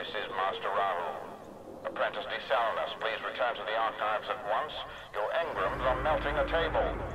is Master Rahool. Apprentice Desalnus, please return to the archives at once. Your Engrams are melting a table.